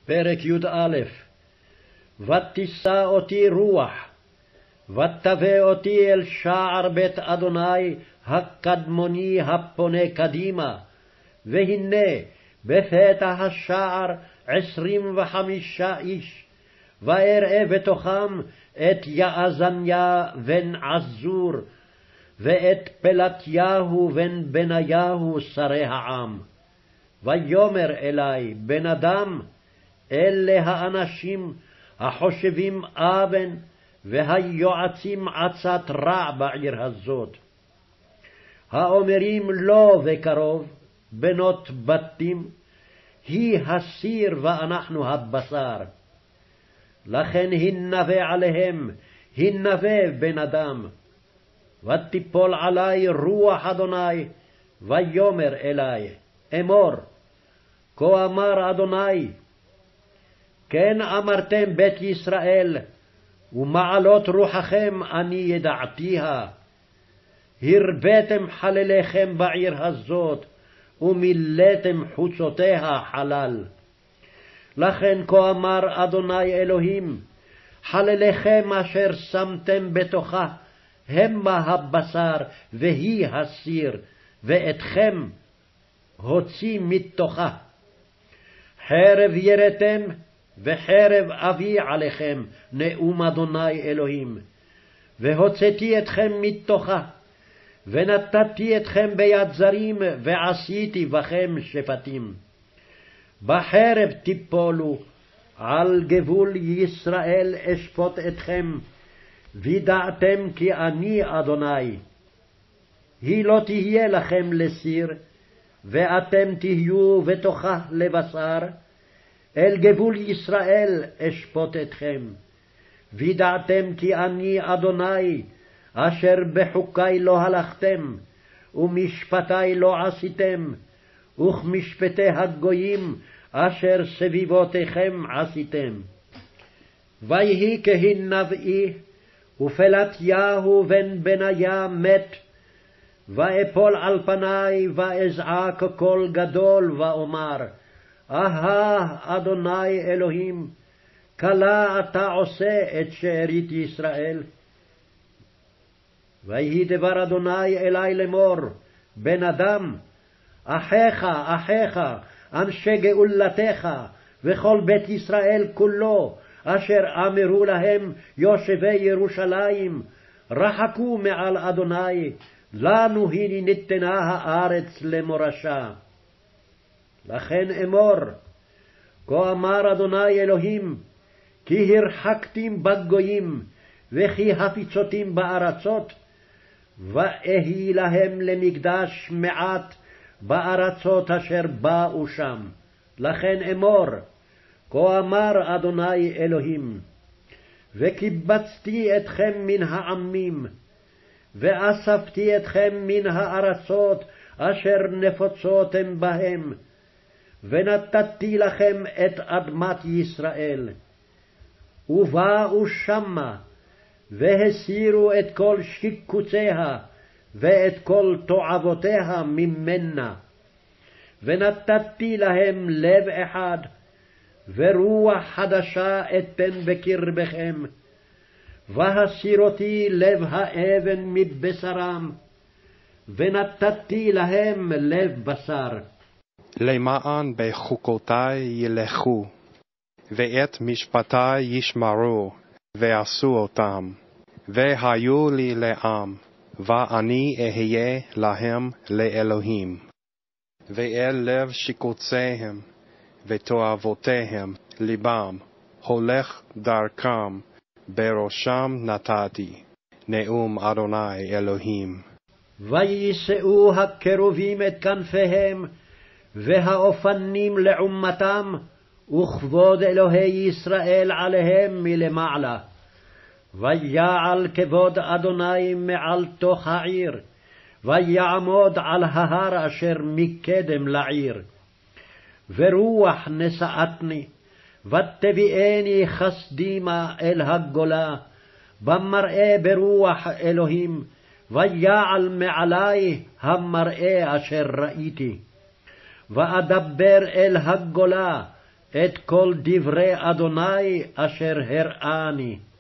פרק י"א. ותישא אותי רוח, ותבא אותי אל שער בית אדוני הקדמוני הפונה קדימה, והנה בפתח השער 25 איש, ואראה בתוכם את יעזניה בן עזור, ואת פלטיהו בן בניהו שרי העם. ויאמר אלי, בן אדם, אלה האנשים החושבים אבן, והיועצים עצת רע בעיר הזאת. האומרים לא וקרוב, בנות בתים, היא הסיר ואנחנו הבשר. לכן הנבא עליהם, הנבא בן אדם. ותיפול עלי רוח אדוני, ויאמר אלי, אמור, כה אמר אדוני, כן אמרתם בית ישראל, ומעלות רוחכם אני ידעתיה. הרבתם חלליכם בעיר הזאת, ומילאתם חוצותיה חלל. לכן כה אמר אדוני אלוהים, חלליכם אשר שמתם בתוכה, המה הבשר והיא הסיר, ואתכם הוציא מתוכה. חרב יראתם, וחרב אביא עליכם, נאום אדוני אלוהים. והוצאתי אתכם מתוכה, ונתתי אתכם ביד זרים, ועשיתי בכם שפטים. בחרב תיפולו, על גבול ישראל אשפוט אתכם, וידעתם כי אני אדוני. היא לא תהיה לכם לסיר, ואתם תהיו בתוכה לבשר, אל גבול ישראל אשפוט אתכם. וידעתם כי אני אדוני, אשר בחוקי לא הלכתם, ומשפטי לא עשיתם, וכמשפטי הגויים אשר סביבותיכם עשיתם. ויהי כהנבאי, ופלטיהו בן בניה מת, ואפול על פני, ואזעק קול גדול, ואומר, אהה, אדוני אלוהים, כלה אתה עושה את שארית ישראל. ויהי דבר אדוני אלי לאמור, בן אדם, אחיך, אנשי גאולתך, וכל בית ישראל כולו, אשר אמרו להם יושבי ירושלים, רחקו מעל אדוני, לנו היא ניתנה הארץ למורשה. לכן אמור, כה אמר אדוני אלוהים, כי הרחקתים בגויים, וכי הפיצותים בארצות, ואהי להם למקדש מעט בארצות אשר באו שם. לכן אמור, כה אמר אדוני אלוהים, וקיבצתי אתכם מן העמים, ואספתי אתכם מן הארצות אשר נפוצותם בהם, ונתתי לכם את אדמת ישראל. ובאו שמה, והסירו את כל שיקוציה, ואת כל תועבותיה ממנה. ונתתי להם לב אחד, ורוח חדשה אתן בקרבכם, והסירותי לב האבן מבשרם, ונתתי להם לב בשר. למען בחוקותי ילכו, ואת משפטי ישמרו, ועשו אותם, והיו לי לעם, ואני אהיה להם לאלוהים. ואל לב שיקוציהם, ותועבותיהם ליבם, הולך דרכם, בראשם נתתי, נאום אדוני אלוהים. ויישאו הקרובים את כנפיהם, והאופנים לעומתם, וכבוד אלוהי ישראל עליהם מלמעלה. ויעל כבוד אדוני מעל תוך העיר, ויעמוד על ההר אשר מקדם לעיר. ורוח נשאתני, ותביאני חסדימה אל הגולה, במראה ברוח אלוהים, ויעל מעלי המראה אשר ראיתי. ואדבר אל הגולה, את כל דברי אדוני אשר הראני.